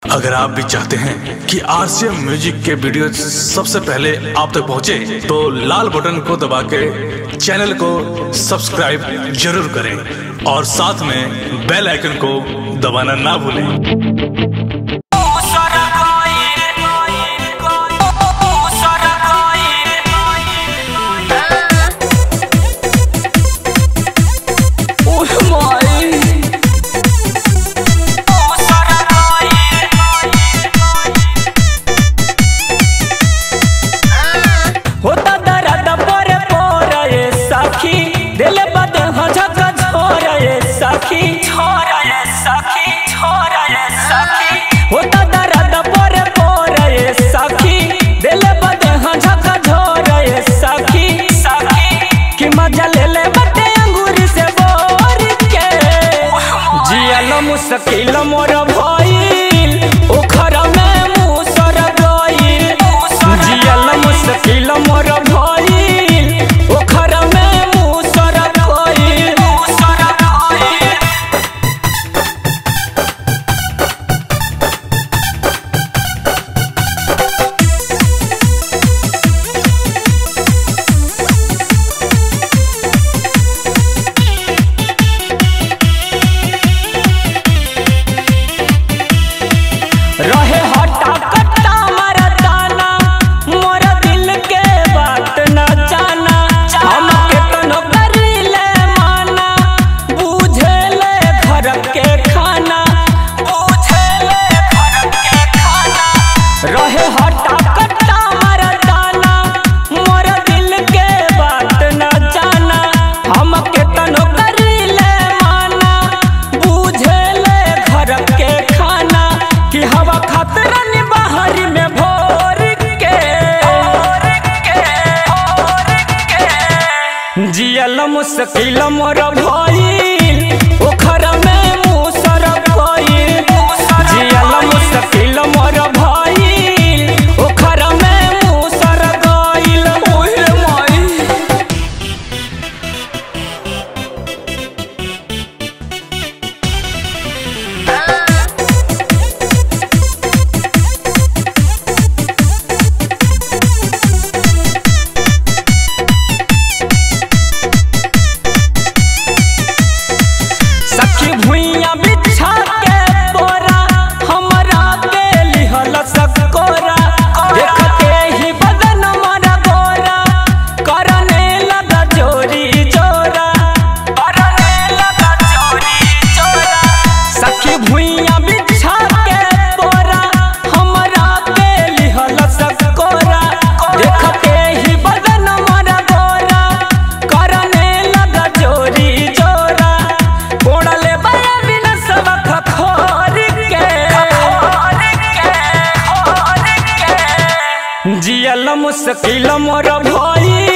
अगर आप भी चाहते हैं कि आरसीएम म्यूजिक के वीडियो सबसे पहले आप तक पहुंचे, तो लाल बटन को दबा के चैनल को सब्सक्राइब जरूर करें और साथ में बेल आइकन को दबाना ना भूलें। मुश्किल मोर भइल ओखरा में मुसर गइल, जियल मुश्किल मोर भइल ओखरा में मुसर गइल। रहे हटा कट्टा मारा दाना, मोर दिल के बात न जाना, हम केतनो करिले माना, बुझेले घर के खाना, बुझेले घर के खाना। रहे हटा कट्टा मारा दाना, मोर दिल के बात न जाना, हम केतनो करिले माना, बुझेले घर के खाना। कि हवा खतरन बाहर में भोर के जियल मुश्किल मोर भइल ओखरा में मुसर गइल, जियल मुश्किल मोर भइल ओखरा में मुसर गइल। ओहे माई भुइया बिछा के बोरा हमरा के लिहल सकोरा, देखते ही बदन मरा गोरा, करने लगा चोरी चोरा, करने लगा चोरी चोरा। सखी भुइया बिछा के बोरा हमरा के लिहल सकोरा, देखते ही बदन मरा गोरा, करने लगा चोरी चोरा। कोड़ले जियल मुश्किल मोर भइल